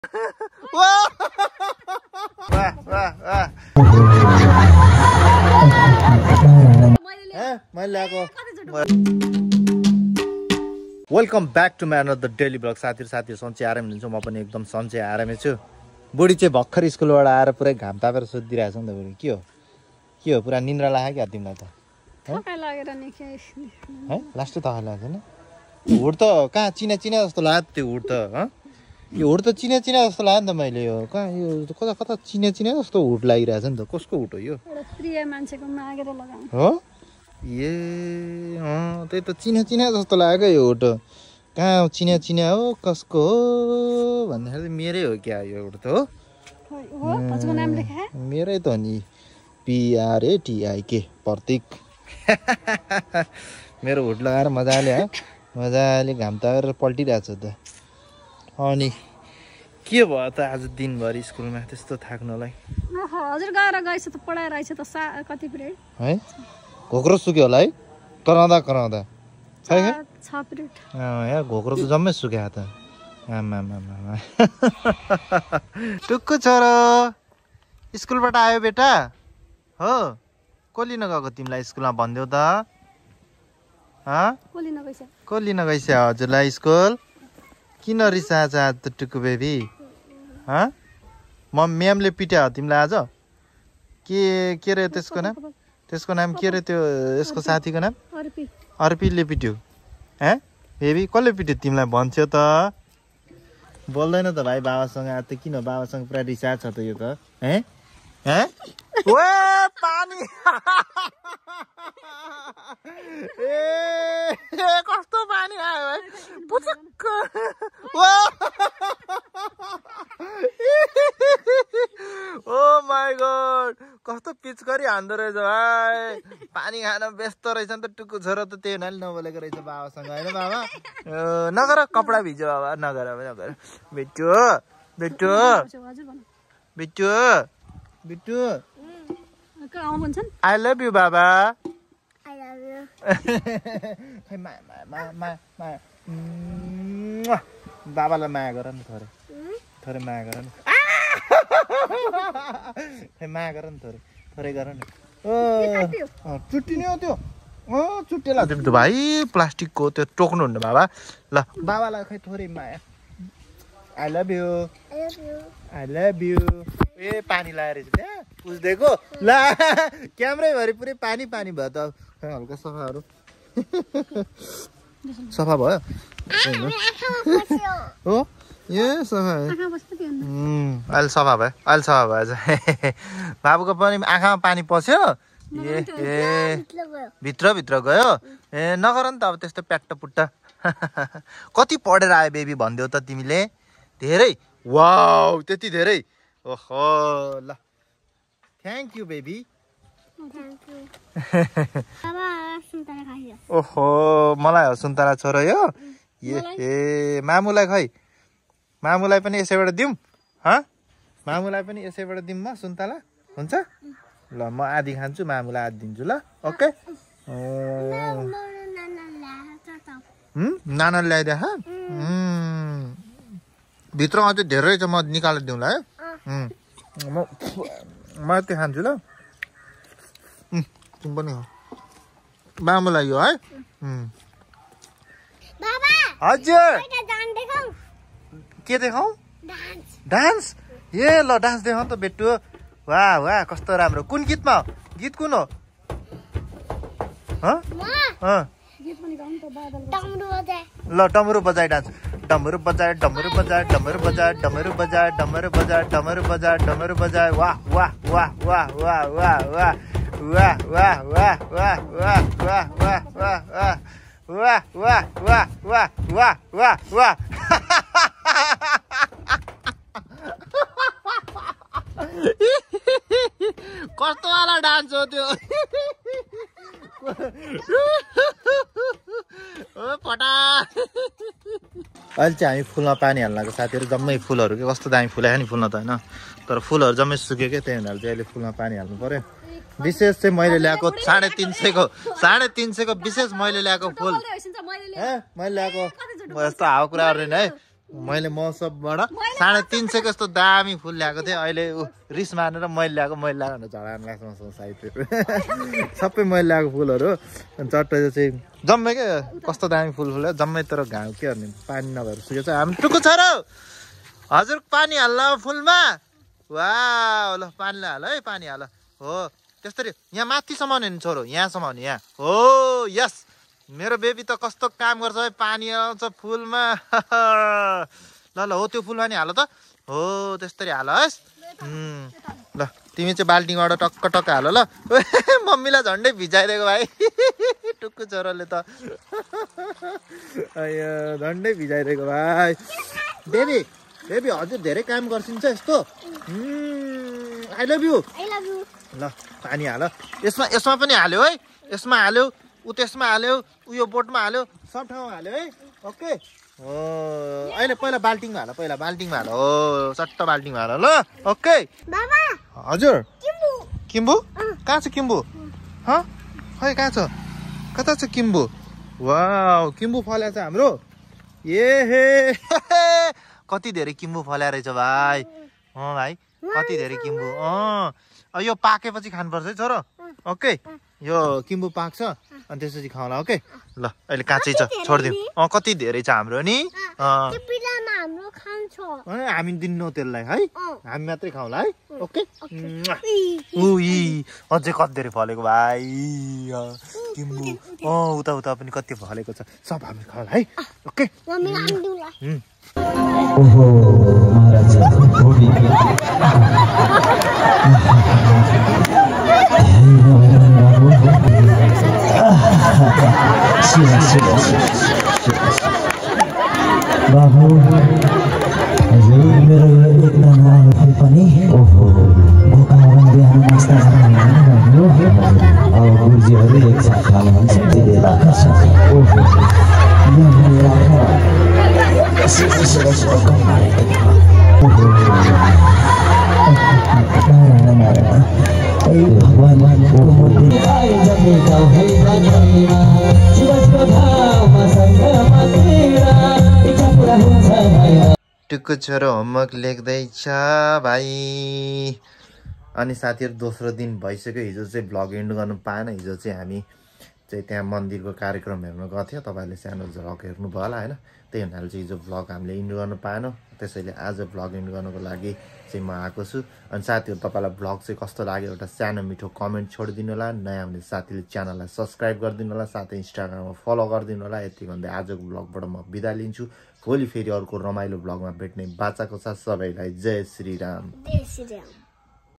Welcome back to my another daily vlog. साथीहरू सन्चै आराम हुनुहुन्छ? म पनि एकदम सन्चै आरामै छु। बुढी चाहिँ भर्खर स्कुलबाट आएर पुरै घाम तापेर सोधिरहेको छ नि त। बुढी के हो पुरा निन्द्रा लाग्यो क्या तिमीलाई त? है लास्टै थकाइ लाग्यो छैन? हुड त कहाँ चिना जस्तो लाग्यो त्यो हुड त। यो हुड त चिना जस्तो लाग्यो नि त मैले। यो कहाँ यो कता चिना जस्तो हुड लागिरहेछ नि त। कसको हुड हो यो? प्रिय मान्छेको मागेर लगाउँ हो ए त्यही त चिना जस्तो लाग्यो यो हुड। कहाँ चिना हो कसको हो भन्दाखेरि मेरै हो क्या यो हुड त? हो मेरै त हो नि। PRATIK प्रतीक। मेरो हुड लगाएर मजाले घाम तारेर पल्टिरहेको छ त। अनि के भयो त आज दिनभरि स्कुलमा त्यस्तो थाक्नलाई? हजुर गएछ त पढाएर आएछ त कति पिरियड है? घोक्रो सुक्यो होला है कराउँदा खै यहाँ घोक्रो त जम्मै सुक्यो त। आमा टुक्कु छोरो स्कुलबाट आयो बेटा? हो को लिन गएको तिमीलाई स्कुलमा भनिदेऊ त? को लिन गइस हजुरलाई स्कुल? किन रिसाएछ आज त टुक्कु बेबी? म्यामले पिट्यो तिमीलाई आज? के रे त्यसको नाम के रे? त्यो यसको साथीको नाम अर्पीले पिट्यो। बेबी कसले पिट्यो तिमीलाई भन्छौ त? बोल्दैन त भाइ बाबासँग। आज त किन बाबासँग पुरा रिसाएको छ त यो त? पानी कस्तो पानी आयो है पुचक्क। ओ माई गॉड कस्तो पिचकरी हान्दो रहेछ भाइ। पानी खान व्यस्त रहेछ नि त टुक्कु छोरो त। त्यही हुनाले नबोलेको रहेछ बाबासँग होइन बाबा? नगर कपडा भिज्यो Baba Nagar Bittu I love you बाबा। बाबालाई माया गर नि थोरै माया गर नि। माया गर नि थोरै गर नि। चुट्टिने हो त्यो? चुट्टेला तिमी त भाइ प्लास्टिकको त्यो टोक्नुहुन्न बाबा। ल बाबालाई खै थोरै माया। I love you. ए पानी लगाएर त्यहाँ पुज्दिएको ला क्यामेराभरि पुरै पानी भयो त। हल्का सफाहरू सफा भयो हो? ए सफा अहिले सफा भयो चाहिँ। बाबुको पनि आँखामा पानी पस्यो। ए भित्र गयो? ए नगर नि त अब त्यस्तो प्याट्ट पुट्टा। कति पढेर आयो बेबी भनिदेऊ त तिमीले? धेरै? वाउ त्यति धेरै? ओहो ल थ्याङ्क यू बेबी। ओहो मलाई हो सुन्तला छोरो यो? ए मामुलाई खै? मामुलाई पनि यसैबाट दिउँ? मामुलाई पनि यसैबाट दिउँ म सुन्तला? हुन्छ ल म आधी खान्छु मामुलाई आधी दिन्छु ल। ओके नाना ल्याइदिए भित्रमा चाहिँ धेरै छ म निकालेर दिउँला है। म यति खान्छु ल। तिमी पनि हो मामुलाई यो है। हजुर के देखाऊ? डान्स? ए ल डान्स देखाऊ त बेटु। वाह कस्तो राम्रो। कुन गीतमा? गीत कुन हो? ल डमरू बजाए डान्स। डमरू बजाए वाह कस्तो वाला डान्स हो त्यो? अहिले चाहिँ हामी फुलमा पानी हाल्नको साथीहरू जम्मै फुलहरू के कस्तो दामी फुलायो नि। फुल्न त होइन तर फुलहरू जम्मै सुक्यो क्या त्यही हुनाले चाहिँ अहिले फुलमा पानी हाल्नु पर्यो। विशेष चाहिँ मैले ल्याएको 350 को विशेष मैले ल्याएको फुल मैले ल्याएको यस्तो हावा कुरा गर्ने है। मैले महोत्सवबाट 350 जस्तो दामी फुल ल्याएको थिएँ अहिले रिस मानेर मैले ल्याएको भनेर झडान लाग्छ मसँग साइड सबै मैले ल्याएको फुलहरू अनि चट्टै चाहिँ जम्मै के कस्तो दामी फुल फुल्यो जम्मै तर घाउ के गर्ने पानी नभएर सुकेको छ हामी टुक्कु छ र हजुर पानी हाल्न फुलमा वाह ल पानी हाल है पानी हाल हो त्यसरी यहाँ माथिसम्म नि छोरो यहाँसम्म नि यहाँ हो यस मेरो बेबी त कस्तो काम गर्छ है पानी आउँछ फुलमा ल ल हो त्यो फुलमा नि हाल त हो त्यसरी हाल है ल तिमी चाहिँ बाल्टीबाट टक्क टक्क हाल ल मम्मीलाई झन्डै भिजाइदिएको भाइ टुक्कु छोरोले त झन्डै भिजाइदिएको भाइ बेबी बेबी हजुर धेरै काम गर्छिन्छ यस्तो आई लभ यु ल पानी हाल यसमा पनि हाल्यो है यसमा हाल्यो ऊ त्यसमा हाल्यो ऊ यो बोटमा हाल्यो सब ठाउँमा हाल्यो है ओके हो अहिले पहिला बाल्टिङमा हाल हो चट्ट बाल्टिङमा हाल ल ओके हजुर किम्बु कहाँ छ किम्बु खै कहाँ छ कता छ किम्बु वाउ किम्बु फल्या छ हाम्रो ए हे कति धेरै किम्बु फल्या रहेछ भाइ भाइ कति धेरै किम्बु यो पाकेपछि खानुपर्छ है छोरो ओके यो किम्बु पाक्छ अनि त्यसपछि खाउँला ओके ल अहिले काँचै छ छोडिदिउँ कति धेरै छ हाम्रो नि हामी दिन्नौ त्यसलाई है हामी मात्रै खाउँला है ओके अझै कति धेरै फलेको भाइ किम्बु उता उता पनि कति फलेको छ सब हामी खाउँला है ओके ओहो महाराज बाबु हजुर मेरो एकजना नानी पनि ओहो भोकाएर बिहान नास्ता गर्नु अब गुरुजीहरू एकसाथ खानु भने त्यति लाग्छ ओहो टुक्कु छोरो होमवर्क लेख्दैछ भाइ अनि साथीहरू दोस्रो दिन भइसक्यो हिजो चाहिँ भ्लग एन्ड गर्नु पाएन हिजो चाहिँ हामी चाहिँ त्यहाँ मन्दिरको कार्यक्रम हेर्न गएको थियो तपाईँहरूले सानो झलक हेर्नुभयो होला होइन त्यही हुनाले चाहिँ हिजो भ्लग हामीले इन्ड गर्नु पाएनौँ त्यसैले आज भ्लग इन्ड गर्नुको लागि चाहिँ म आएको छु अनि साथीहरू तपाईँलाई भ्लग चाहिँ कस्तो लाग्यो एउटा सानो मिठो कमेन्ट छोडिदिनु होला नयाँ हुने साथीले च्यानललाई सब्सक्राइब गरिदिनु होला साथै इन्स्टाग्राममा फलो गरिदिनु होला यति भन्दै आजको भ्लगबाट म बिदा लिन्छु भोलि फेरि अर्को रमाइलो भ्लगमा भेट्ने बाचाको साथ सबैलाई जय श्री राम।